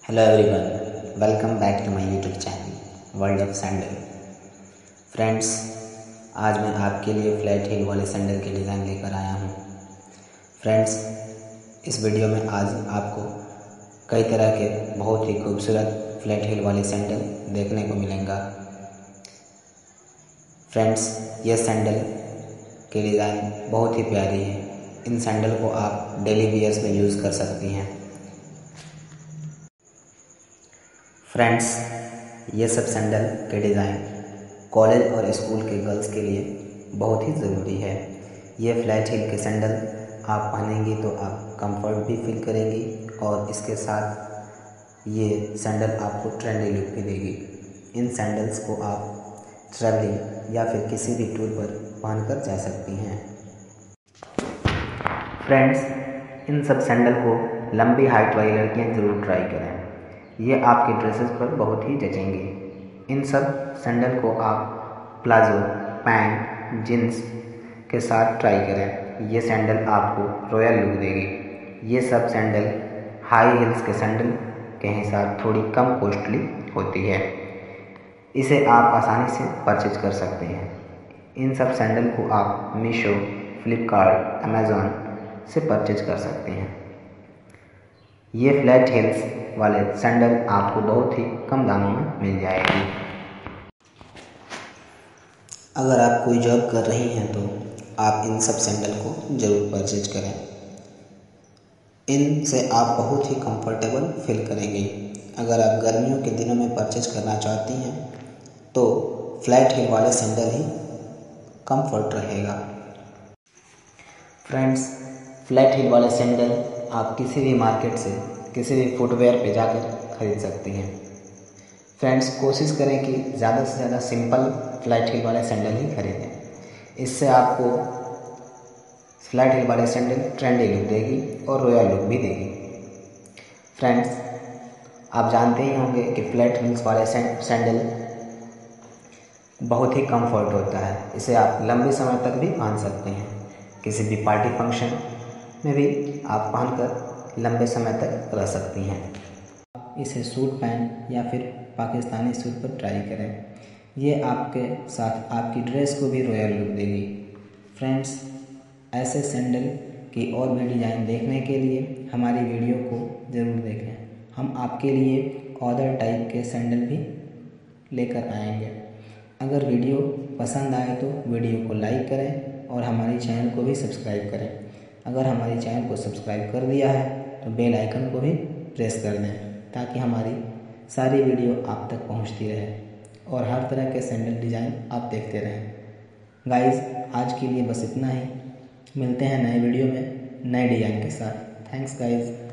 Hello everyone, welcome back to my YouTube channel world of sandal. Friends, आज मैं आपके लिए फ्लैट हील वाले सैंडल के डिज़ाइन लेकर आया हूँ। फ्रेंड्स, इस वीडियो में आज आपको कई तरह के बहुत ही खूबसूरत फ्लैट हील वाले सैंडल देखने को मिलेगा। फ्रेंड्स, ये सैंडल के डिज़ाइन बहुत ही प्यारी है। इन सैंडल को आप डेली वियर्स में यूज़ कर सकती हैं। फ्रेंड्स, ये सब सैंडल के डिज़ाइन कॉलेज और स्कूल के गर्ल्स के लिए बहुत ही ज़रूरी है। ये फ्लैट हील के सैंडल आप पहनेंगी तो आप कंफर्ट भी फील करेंगी और इसके साथ ये सैंडल आपको ट्रेंडी लुक भी देगी। इन सैंडल्स को आप ट्रैवलिंग या फिर किसी भी टूर पर पहनकर जा सकती हैं। फ्रेंड्स, इन सब सैंडल को लंबी हाइट वाली लड़कियां ज़रूर ट्राई करें। ये आपके ड्रेसेस पर बहुत ही जचेंगे। इन सब सैंडल को आप प्लाजो, पैंट, जीन्स के साथ ट्राई करें। ये सैंडल आपको रॉयल लुक देगी। ये सब सैंडल हाई हील्स के सैंडल के हिसाब थोड़ी कम कॉस्टली होती है। इसे आप आसानी से परचेज कर सकते हैं। इन सब सैंडल को आप मीशो, फ्लिपकार्ट, अमेज़ॉन से परचेज कर सकते हैं। ये फ्लैट हील्स वाले सैंडल आपको बहुत ही कम दामों में मिल जाएगी। अगर आप कोई जॉब कर रही हैं तो आप इन सब सैंडल को ज़रूर परचेज करें। इनसे आप बहुत ही कंफर्टेबल फील करेंगे। अगर आप गर्मियों के दिनों में परचेज करना चाहती हैं तो फ्लैट हील वाले सैंडल ही कंफर्ट रहेगा। फ्रेंड्स, फ्लैट हील वाले सैंडल आप किसी भी मार्केट से किसी भी फुटवेयर पे जाकर खरीद सकती हैं। फ्रेंड्स, कोशिश करें कि ज़्यादा से ज़्यादा सिंपल फ्लैट हील वाले सैंडल ही खरीदें। इससे आपको फ्लैट हील वाले सैंडल ट्रेंडी लुक देगी और रॉयल लुक भी देगी। फ्रेंड्स, आप जानते ही होंगे कि फ्लैट हील्स वाले सैंडल बहुत ही कंफर्ट होता है। इसे आप लंबे समय तक भी पहन सकते हैं। किसी भी पार्टी फंक्शन में भी आप पहनकर लंबे समय तक रह सकती हैं। इसे सूट पैंट या फिर पाकिस्तानी सूट पर ट्राई करें। ये आपके साथ आपकी ड्रेस को भी रॉयल लुक देगी। फ्रेंड्स, ऐसे सैंडल की और भी डिज़ाइन देखने के लिए हमारी वीडियो को ज़रूर देखें। हम आपके लिए अदर टाइप के सैंडल भी लेकर आएंगे। अगर वीडियो पसंद आए तो वीडियो को लाइक करें और हमारे चैनल को भी सब्सक्राइब करें। अगर हमारे चैनल को सब्सक्राइब कर दिया है तो बेल आइकन को भी प्रेस कर दें ताकि हमारी सारी वीडियो आप तक पहुंचती रहे और हर तरह के सैंडल डिज़ाइन आप देखते रहें। गाइस, आज के लिए बस इतना ही। मिलते हैं नए वीडियो में नए डिज़ाइन के साथ। Thanks guys.